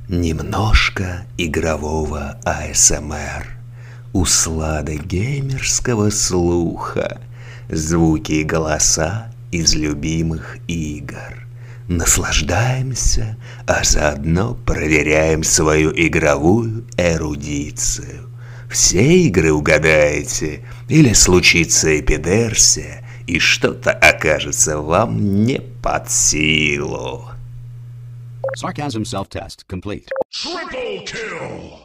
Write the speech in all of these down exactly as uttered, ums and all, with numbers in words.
Немножко игрового А Эс Эм Эр, услады геймерского слуха, звуки и голоса из любимых игр. Наслаждаемся, а заодно проверяем свою игровую эрудицию. Все игры угадаете, или случится эпидерсия, и что-то окажется вам не под силу. Sarcasm self-test complete. Triple kill!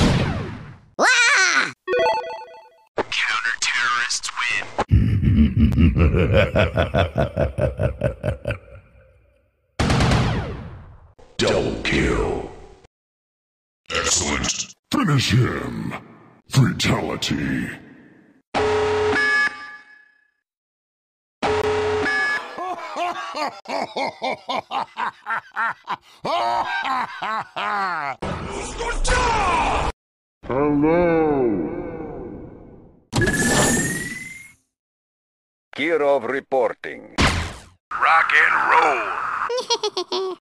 Wah! Counter-terrorists win. Double kill. Excellent. Finish him. Fatality. Hello. Kirov reporting. Rock and roll.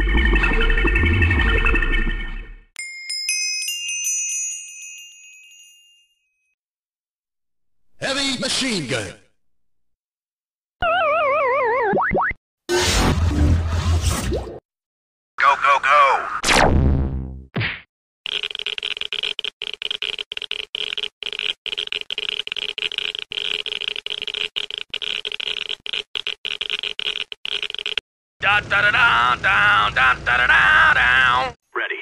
Heavy machine gun. Go, go, go. Da da da da down, da da da da down. Ready.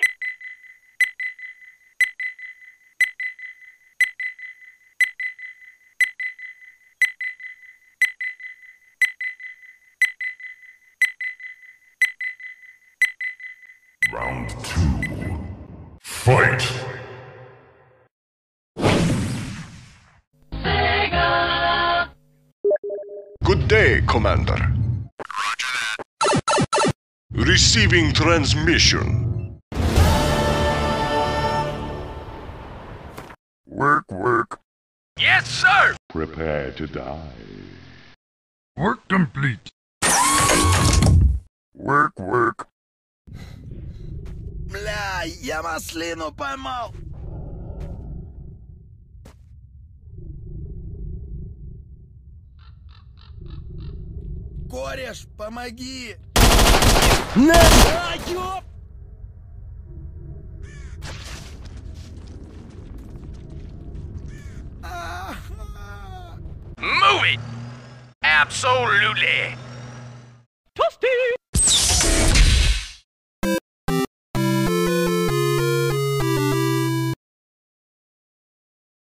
Round two. Fight! Sega! Good day, Commander. Roger that. Receiving transmission. Work, work. Yes, sir! Prepare to die. Work complete. Work, work. Бля, я маслину поймал. Кореш, помоги. На, ёп! Move it! Absolutely! Toasty!